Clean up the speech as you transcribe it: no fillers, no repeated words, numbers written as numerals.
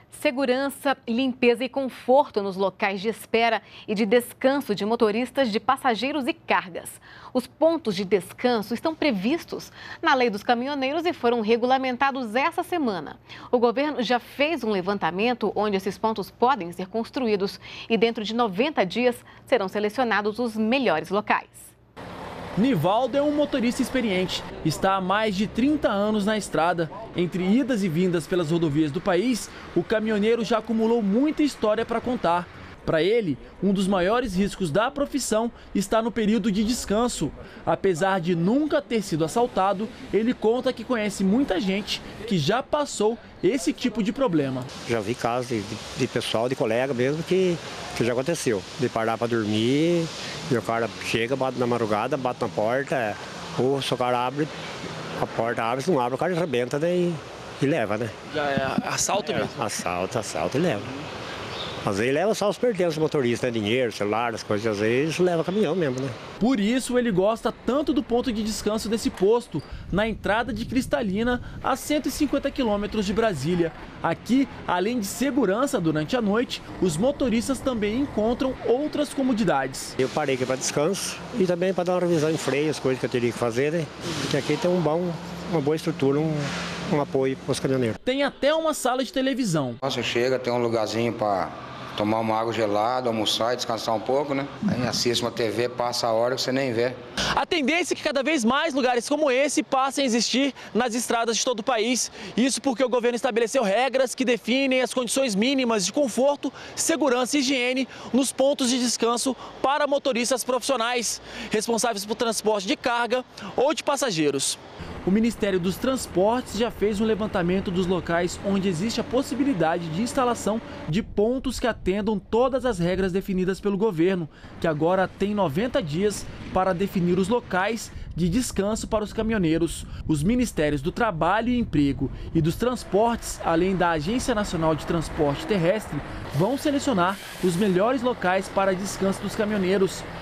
Segurança, limpeza e conforto nos locais de espera e de descanso de motoristas, de passageiros e cargas. Os pontos de descanso estão previstos na Lei dos Caminhoneiros e foram regulamentados essa semana. O governo já fez um levantamento onde esses pontos podem ser construídos e dentro de 90 dias serão selecionados os melhores locais. Nivaldo é um motorista experiente, está há mais de 30 anos na estrada. Entre idas e vindas pelas rodovias do país, o caminhoneiro já acumulou muita história para contar. Para ele, um dos maiores riscos da profissão está no período de descanso. Apesar de nunca ter sido assaltado, ele conta que conhece muita gente que já passou esse tipo de problema. Já vi casos de pessoal, de colega mesmo, que já aconteceu. De parar para dormir, e o cara chega, bate na madrugada, bate na porta, ou se o cara abre, a porta abre, se não abre, o cara arrebenta, né, e leva, né? Já é assalto mesmo? Assalta e leva. Às vezes leva só os pertences do motorista, né? Dinheiro, celular, as coisas, às vezes leva caminhão mesmo, né? Por isso ele gosta tanto do ponto de descanso desse posto, na entrada de Cristalina, a 150 quilômetros de Brasília. Aqui, além de segurança durante a noite, os motoristas também encontram outras comodidades. Eu parei aqui para descanso e também para dar uma revisão em freio, as coisas que eu teria que fazer, né? Porque aqui tem uma boa estrutura, um apoio para os caminhoneiros. Tem até uma sala de televisão. Você chega, tem um lugarzinho para tomar uma água gelada, almoçar e descansar um pouco, né? Aí assiste uma TV, passa a hora que você nem vê. A tendência é que cada vez mais lugares como esse passem a existir nas estradas de todo o país. Isso porque o governo estabeleceu regras que definem as condições mínimas de conforto, segurança e higiene nos pontos de descanso para motoristas profissionais, responsáveis por transporte de carga ou de passageiros. O Ministério dos Transportes já fez um levantamento dos locais onde existe a possibilidade de instalação de pontos que atendam todas as regras definidas pelo governo, que agora tem 90 dias para definir os locais de descanso para os caminhoneiros. Os Ministérios do Trabalho e Emprego e dos Transportes, além da Agência Nacional de Transporte Terrestre, vão selecionar os melhores locais para descanso dos caminhoneiros.